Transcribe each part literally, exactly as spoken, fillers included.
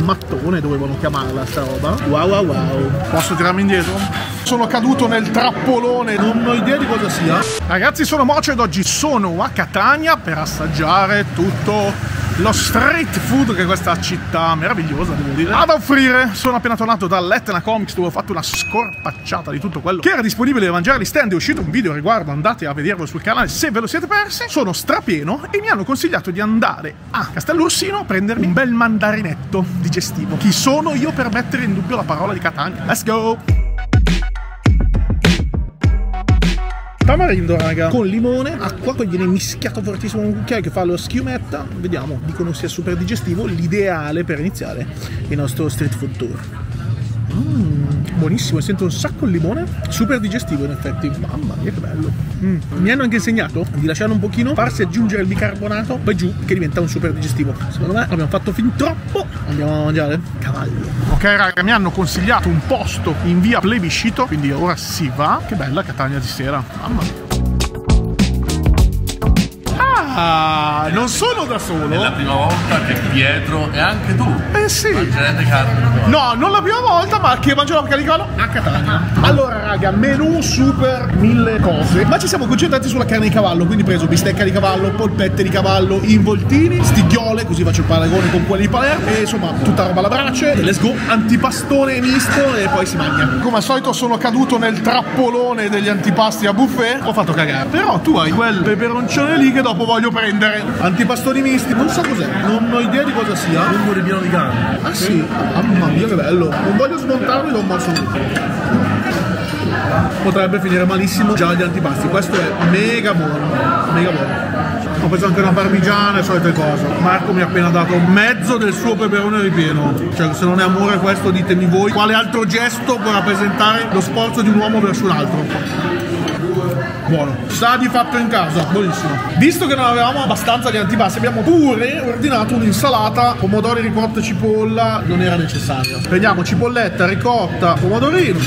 mattone dovevano chiamarla sta roba. Wow wow wow. Posso tirarmi indietro? Sono caduto nel trappolone, non ho idea di cosa sia. Ragazzi, sono Mocio ed oggi sono a Catania per assaggiare tutto lo street food che questa città meravigliosa, devo dire, ha da offrire. Sono appena tornato dall'Etna Comics dove ho fatto una scorpacciata di tutto quello che era disponibile da mangiare agli stand. È uscito un video a riguardo, andate a vederlo sul canale se ve lo siete persi. Sono strapieno e mi hanno consigliato di andare a Castellursino a prendermi un bel mandarinetto digestivo. Chi sono io per mettere in dubbio la parola di Catania? Let's go! Tamarindo, raga, con limone, acqua, poi viene mischiato fortissimo con un cucchiaio che fa lo schiumetta. Vediamo, dicono sia super digestivo, l'ideale per iniziare il nostro street food tour. Mm, buonissimo, sento un sacco il limone, super digestivo in effetti. Mamma mia che bello. Mm. Mi hanno anche insegnato di lasciarlo un pochino, farsi aggiungere il bicarbonato, poi giù, che diventa un super digestivo. Secondo me l'abbiamo fatto fin troppo. Andiamo a mangiare cavallo. Ok raga, mi hanno consigliato un posto in via Plebiscito, quindi ora si va. Che bella Catania di sera, mamma mia. Ah, non sono da solo. È la prima volta che Pietro e anche tu eh sì. mangerete carne. No, non la prima volta, ma che mangio la carne di cavallo a Catania. Allora raga, menù super mille cose, ma ci siamo concentrati sulla carne di cavallo, quindi preso bistecca di cavallo, polpette di cavallo, involtini, stighiole, così faccio il paragone con quelli di Palermo, e insomma tutta roba alla brace. Let's go, antipastone misto e poi si mangia. Come al solito sono caduto nel trappolone degli antipasti a buffet, ho fatto cagare. Però tu hai quel peperoncione lì che dopo voglio prendere. Antipastoni misti, non so cos'è, non ho idea di cosa sia. Lungo ripieno di carne. Ah sì, mamma mia che bello. Non voglio smontarlo e do un morso. Potrebbe finire malissimo già gli antipasti. Questo è mega buono, mega buono. Ho preso anche una parmigiana e solite cose. Marco mi ha appena dato mezzo del suo peperone ripieno. Cioè, se non è amore questo, ditemi voi quale altro gesto può rappresentare lo sforzo di un uomo verso un altro. Buono, sa di fatto in casa, buonissimo. Visto che non avevamo abbastanza di antipasti, abbiamo pure ordinato un'insalata, pomodori, ricotta e cipolla. Non era necessario. Prendiamo cipolletta, ricotta, pomodorino.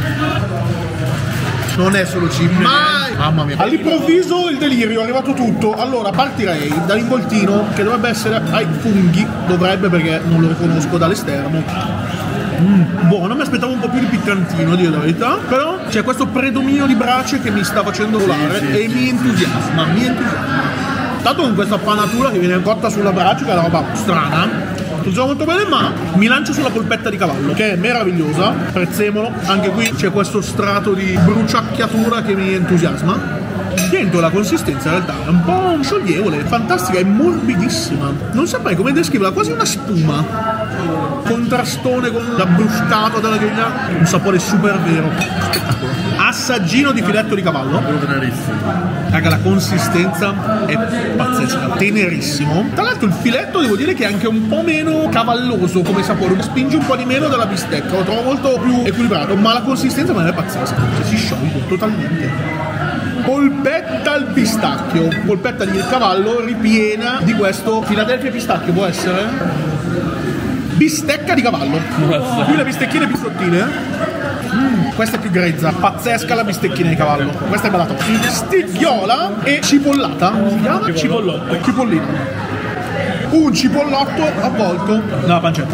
Non è solo cibo, mai! Mamma mia. All'improvviso il delirio, è arrivato tutto. Allora partirei dall'involtino, che dovrebbe essere ai funghi. Dovrebbe, perché non lo riconosco dall'esterno. Mm, buono, mi aspettavo un po' più di piccantino, a dire la verità. Però c'è questo predominio di brace che mi sta facendo volare, sì, sì, e mi entusiasma, mi entusiasma. Tanto con questa panatura che viene cotta sulla brace, che è una roba strana, funziona molto bene, ma mi lancio sulla polpetta di cavallo, che è meravigliosa, prezzemolo. Anche qui c'è questo strato di bruciacchiatura che mi entusiasma. Dentro la consistenza in realtà è un po' scioglievole, fantastica, è morbidissima. Non saprei come descriverla, quasi una spuma. Contrastone con la bruscata della griglia, un sapore super vero. Spettacolo. Assaggino di filetto di cavallo. Raga, la consistenza è pazzesca, tenerissimo. Tra l'altro il filetto devo dire che è anche un po' meno cavalloso come sapore, spinge un po' di meno della bistecca, lo trovo molto più equilibrato, ma la consistenza non è pazzesca, cioè, si scioglie totalmente. Polpetta al pistacchio, polpetta di cavallo ripiena di questo Philadelphia pistacchio, può essere? Bistecca di cavallo. Qui le bistecchine più sottili, mm, questa è più grezza, pazzesca la bistecchina di cavallo. Questa è bella top. Stighiola e cipollata. Come si chiama? Cipollotto. Cipollino. Un cipollotto avvolto nella pancetta.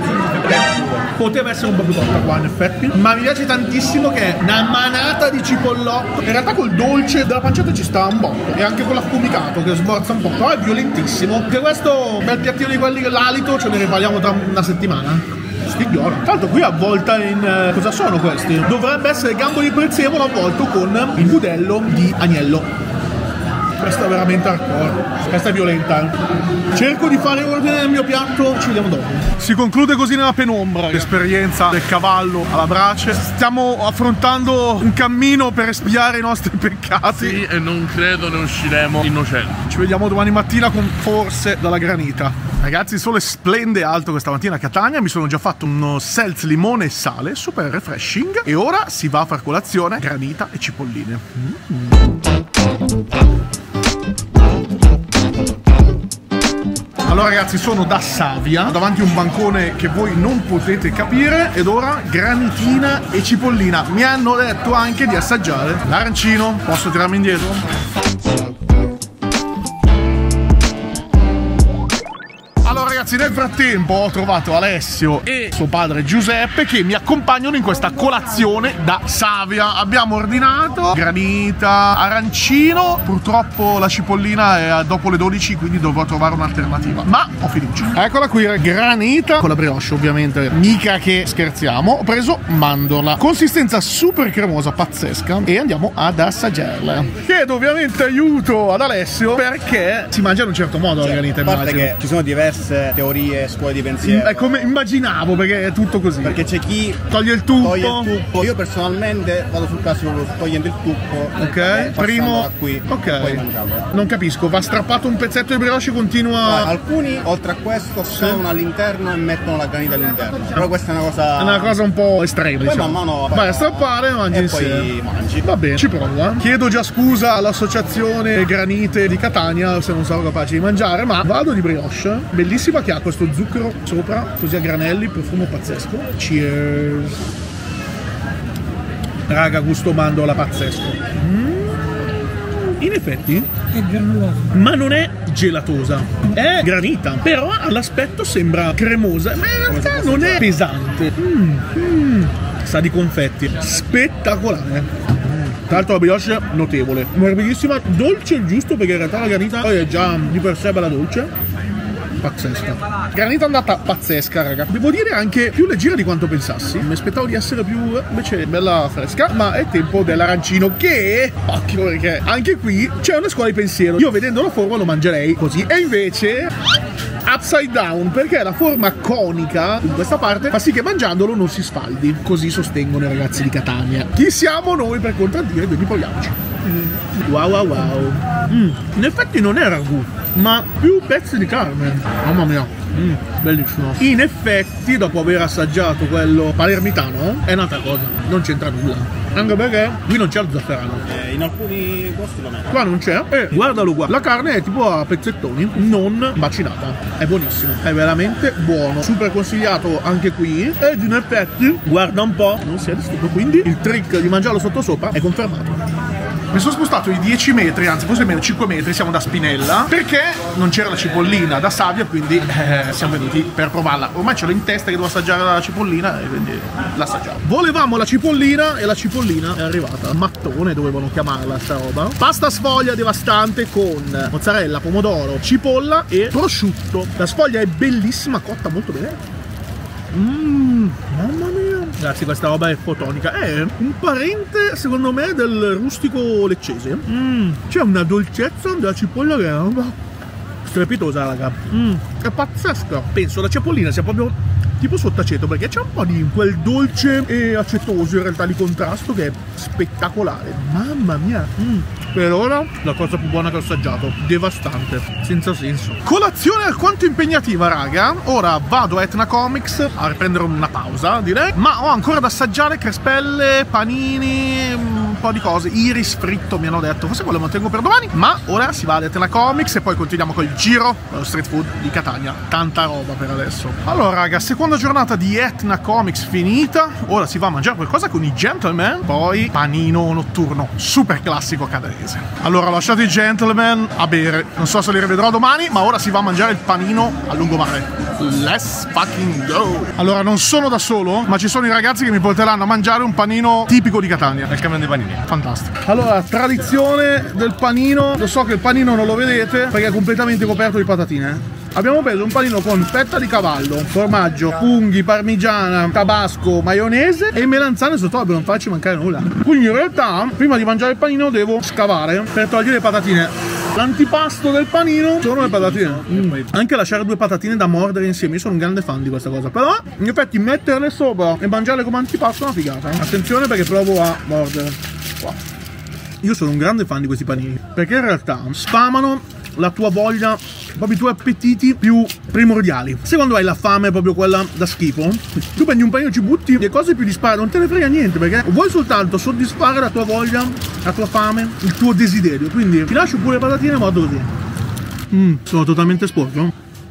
Poteva essere un po' più cotta qua in effetti, ma mi piace tantissimo che è una manata di cipollotto. In realtà col dolce della pancetta ci sta un botto, e anche con l'affumicato che sborza un po', però è violentissimo. Che questo bel piattino di quelli che l'alito ce ne ripariamo tra una settimana. Stighiola. Tra l'altro qui avvolta in... Eh, cosa sono questi? Dovrebbe essere gambo di prezzemolo avvolto con il budello di agnello. Questa è veramente hardcore, questa è violenta. Cerco di fare ordine nel mio piatto, ci vediamo dopo. Si conclude così nella penombra l'esperienza del cavallo alla brace. Stiamo affrontando un cammino per espiare i nostri peccati. Sì, e non credo ne usciremo innocenti. Ci vediamo domani mattina con forse dalla granita. Ragazzi, il sole splende alto questa mattina a Catania. Mi sono già fatto uno seltz limone e sale, super refreshing. E ora si va a far colazione, granita e cipolline. Mm. Allora ragazzi, sono da Savia, davanti a un bancone che voi non potete capire, ed ora granitina e cipollina. Mi hanno detto anche di assaggiare l'arancino. Posso tirarmi indietro? Allora ragazzi, ragazzi, nel frattempo ho trovato Alessio e suo padre Giuseppe che mi accompagnano in questa colazione da Savia. Abbiamo ordinato granita, arancino, purtroppo la cipollina è dopo le dodici, quindi dovrò trovare un'alternativa, ma ho fiducia. Eccola qui, granita con la brioche, ovviamente, mica che scherziamo. Ho preso mandorla, consistenza super cremosa, pazzesca, e andiamo ad assaggiarla. Chiedo ovviamente aiuto ad Alessio perché si mangia in un certo modo, cioè, la granita, a parte immagino. che ci sono diverse teorie, scuole di pensiero. È come immaginavo, perché è tutto così. Perché c'è chi toglie il tuppo. toglie il tuppo. Io personalmente vado sul classico togliendo il tuppo. Ok, eh, primo da qui, ok. e poi mangiarlo. Non capisco, va strappato un pezzetto di brioche e continua. Ah, alcuni oltre a questo sono all'interno e mettono la granita all'interno. Però questa è una cosa. È una cosa un po' estrema. Poi Diciamo. man mano vai a strappare e mangi e insieme. poi mangi. Va bene, ci provo. Eh. Chiedo già scusa all'associazione Granite di Catania se non sarò capace di mangiare, ma vado di brioche, bellissima, che ha questo zucchero sopra, così a granelli, profumo pazzesco. Cheers. Raga, gusto mandorla pazzesco. Mm. In effetti È granulosa. ma non è gelatosa, è granita, però all'aspetto sembra cremosa, ma in realtà non è pesante. Mm, mm. Sa di confetti, spettacolare. Tra l'altro la brioche notevole, morbidissima, dolce il giusto, perché in realtà la granita poi è già di per sé bella dolce. Pazzesca. Granita andata pazzesca, raga. Devo dire anche più leggera di quanto pensassi. Mi aspettavo di essere più, invece, bella fresca. Ma è tempo dell'arancino, che occhio, perché anche qui c'è una scuola di pensiero. Io vedendo la forma lo mangerei così, e invece upside down, perché la forma conica in questa parte fa sì che mangiandolo non si sfaldi. Così sostengono i ragazzi di Catania. Chi siamo noi per contraddire? Quindi proviamoci. Wow wow wow. Mm. In effetti non è ragù, ma più pezzi di carne. Mamma mia, mm, bellissimo. In effetti, dopo aver assaggiato quello palermitano, è un'altra cosa, non c'entra nulla. Anche perché qui non c'è lo zafferano. Eh, in alcuni posti lo metto. Qua non c'è. E guardalo qua. La carne è tipo a pezzettoni, non macinata. È buonissimo. È veramente buono. Super consigliato anche qui. Ed in effetti, guarda un po', non si è stupido. Quindi il trick di mangiarlo sotto sopra è confermato. Mi sono spostato di dieci metri, anzi forse meno, cinque metri, siamo da Spinella, perché non c'era la cipollina da Savia, quindi eh, siamo venuti per provarla. Ormai ce l'ho in testa che devo assaggiare la cipollina e quindi l'assaggiamo. Volevamo la cipollina e la cipollina è arrivata. Mattone dovevano chiamarla sta roba. Pasta sfoglia devastante con mozzarella, pomodoro, cipolla e prosciutto. La sfoglia è bellissima, cotta molto bene. Mmm, mamma mia. Ragazzi, questa roba è fotonica. È un parente, secondo me, del rustico leccese. Mm. C'è una dolcezza della cipolla che è strepitosa, raga. Mm. È pazzesca. Penso la cipollina sia proprio tipo sottaceto, perché c'è un po' di quel dolce e acetoso in realtà di contrasto che è spettacolare. Mamma mia. Mm. Per ora la cosa più buona che ho assaggiato. Devastante, senza senso. Colazione alquanto impegnativa, raga. Ora vado a Etna Comics a riprendere una pausa, direi. Ma ho ancora da assaggiare crespelle, panini, un po' di cose. Iris fritto mi hanno detto, forse quello me lo tengo per domani. Ma ora si va ad Etna Comics e poi continuiamo col giro dello street food di Catania. Tanta roba per adesso. Allora, raga, seconda giornata di Etna Comics finita. Ora si va a mangiare qualcosa con i gentleman. Poi panino notturno, super classico cadenese. Allora, lasciate i gentleman a bere. Non so se li rivedrò domani, ma ora si va a mangiare il panino a lungomare. Let's fucking go! Allora, non sono da solo, ma ci sono i ragazzi che mi porteranno a mangiare un panino tipico di Catania. Nel camion dei panini. Fantastico. Allora, tradizione del panino. Lo so che il panino non lo vedete perché è completamente coperto di patatine. Abbiamo preso un panino con fetta di cavallo, formaggio, funghi, parmigiana, tabasco, maionese e melanzane sotto, per non farci mancare nulla. Quindi in realtà, prima di mangiare il panino devo scavare per togliere le patatine. L'antipasto del panino sono le patatine. Mm. Anche lasciare due patatine da mordere insieme, io sono un grande fan di questa cosa. Però, in effetti, metterle sopra e mangiarle come antipasto è una figata. Attenzione perché provo a mordere. Wow. Io sono un grande fan di questi panini, perché in realtà sfamano la tua voglia, proprio i tuoi appetiti più primordiali. Se quando hai la fame, proprio quella da schifo, tu prendi un panino, ci butti, le cose più disparate, non te ne frega niente, perché vuoi soltanto soddisfare la tua voglia, la tua fame, il tuo desiderio. Quindi ti lascio pure le patatine e mordo così. Mm, sono totalmente sporco. No,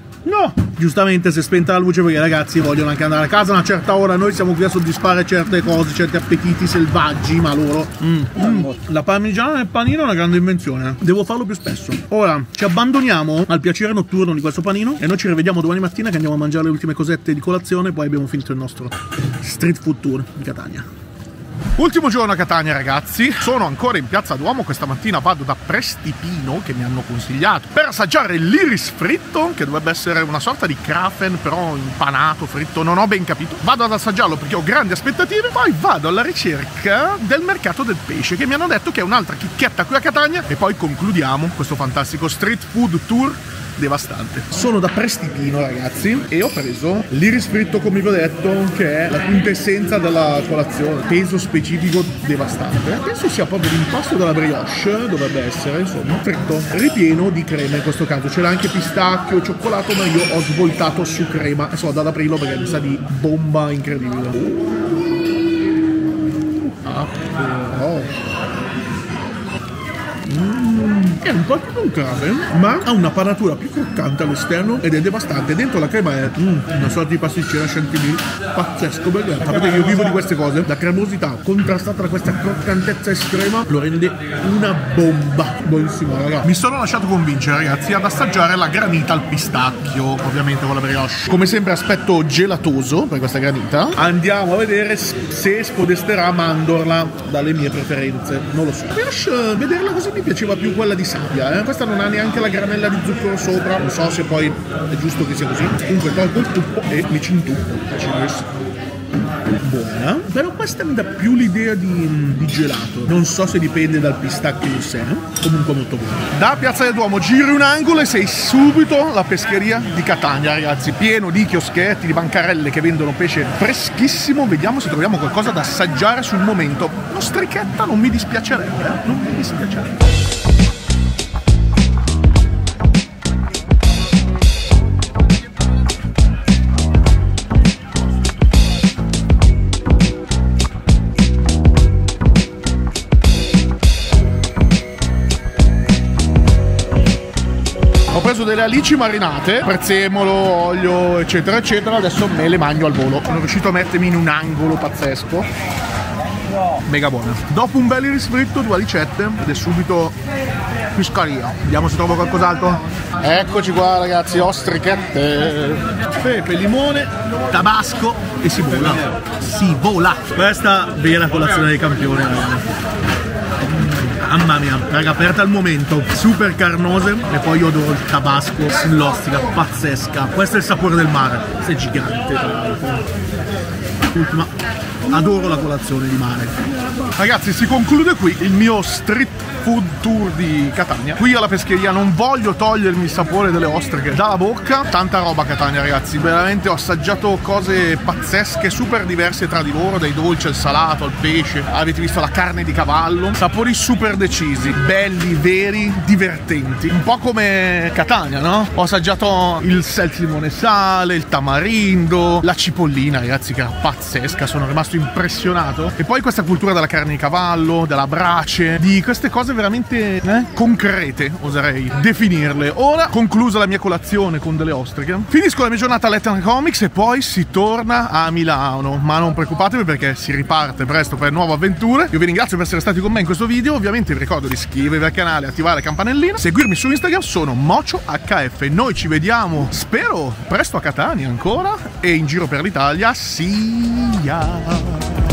Oh, giustamente si è spenta la luce perché i ragazzi vogliono anche andare a casa a una certa ora. Noi siamo qui a soddisfare certe cose, certi appetiti selvaggi, ma loro mm. Mm. La parmigiana nel panino è una grande invenzione, devo farlo più spesso. Ora ci abbandoniamo al piacere notturno di questo panino e noi ci rivediamo domani mattina che andiamo a mangiare le ultime cosette di colazione, poi abbiamo finito il nostro street food tour di Catania. Ultimo giorno a Catania, ragazzi, sono ancora in Piazza Duomo. Questa mattina vado da Prestipino, che mi hanno consigliato, per assaggiare l'iris fritto, che dovrebbe essere una sorta di krafen però impanato, fritto, non ho ben capito. Vado ad assaggiarlo perché ho grandi aspettative, poi vado alla ricerca del mercato del pesce, che mi hanno detto che è un'altra chicchetta qui a Catania, e poi concludiamo questo fantastico street food tour devastante. Sono da Prestipino, ragazzi, e ho preso l'iris fritto, come vi ho detto, che è la quintessenza della colazione. Peso specifico devastante. Penso sia proprio l'impasto della brioche, dovrebbe essere, insomma, fritto ripieno di crema. In questo caso c'era anche pistacchio, cioccolato, ma io ho svoltato su crema e sono ad aprirlo perché mi sa di bomba incredibile. Ah, oh. Mm, è un po' tipo un krafen, ma ha una panatura più croccante all'esterno ed è devastante. Dentro la crema è mm, una sorta di pasticcera chantilly pazzesco, perché sapete che io vivo di queste cose. La cremosità contrastata da questa croccantezza estrema lo rende una bomba. Buonissimo, ragazzi. Mi sono lasciato convincere, ragazzi, ad assaggiare la granita al pistacchio, ovviamente con la brioche. Come sempre aspetto gelatoso per questa granita. Andiamo a vedere se spodesterà mandorla dalle mie preferenze. Non lo so. La brioche, vederla così mi piaceva più quella di sabbia, eh? Questa non ha neanche la granella di zucchero sopra, non so se poi è giusto che sia così. Comunque tolgo il tuppo e mi ci intuffo. Buona, però questa mi dà più l'idea di, di gelato. Non so se dipende dal pistacchio in sé, comunque molto buono. Da Piazza del Duomo giri un angolo e sei subito alla pescheria di Catania, ragazzi, pieno di chioschetti, di bancarelle che vendono pesce freschissimo. Vediamo se troviamo qualcosa da assaggiare sul momento. L'ostrichetta non mi dispiacerebbe, eh? Non mi dispiacerebbe. Ho preso delle alici marinate, prezzemolo, olio, eccetera, eccetera. Adesso me le mangio al volo. Sono riuscito a mettermi in un angolo pazzesco. Mega buona. Dopo un bel iris fritto, due alicette ed è subito pescaria. Vediamo se trovo qualcos'altro. Eccoci qua, ragazzi, ostrichette. Pepe, limone, tabasco e si vola. Si vola. Questa viene la colazione dei campioni, ragazzi. Mamma mia, raga, aperta al momento, super carnose e poi io adoro il tabasco sull'ostica, pazzesca. Questo è il sapore del mare, questo è gigante tra l'altro. Ultima, adoro la colazione di mare. Ragazzi, si conclude qui il mio street food tour di Catania. Qui alla pescheria non voglio togliermi il sapore delle ostriche dalla bocca. Tanta roba a Catania, ragazzi, veramente ho assaggiato cose pazzesche, super diverse tra di loro, dai dolci al salato, al pesce. Avete visto la carne di cavallo, sapori super decisi, belli, veri, divertenti. Un po' come Catania, no? Ho assaggiato il seltz limone e sale, il tamarindo, la cipollina, ragazzi, che era pazzesca, sono rimasto impressionato. E poi questa cultura della carne di cavallo, della brace, di queste cose veramente eh, concrete, oserei definirle. Ora, conclusa la mia colazione con delle ostriche, finisco la mia giornata a Letton Comics e poi si torna a Milano. Ma non preoccupatevi perché si riparte presto per nuove avventure. Io vi ringrazio per essere stati con me in questo video. Ovviamente vi ricordo di iscrivervi al canale e attivare la campanellina, seguirmi su Instagram, sono Mocio H F. Noi ci vediamo, spero, presto a Catania ancora e in giro per l'Italia. See ya!